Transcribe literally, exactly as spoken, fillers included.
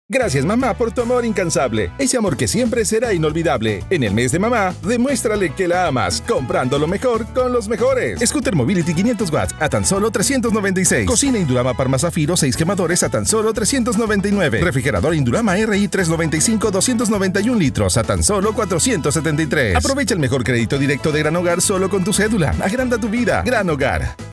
Gracias, mamá, por tu amor incansable. Ese amor que siempre será inolvidable. En el mes de mamá, demuéstrale que la amas, comprando lo mejor con los mejores. Scooter Mobility quinientos watts a tan solo trescientos noventa y seis. Cocina Indurama Parma Zafiro seis quemadores a tan solo trescientos noventa y nueve. Refrigerador Indurama R I trescientos noventa y cinco doscientos noventa y uno litros a tan solo cuatrocientos setenta y tres. Aprovecha el mejor crédito directo de Gran Hogar solo con tu cédula. Agranda tu vida. Gran Hogar.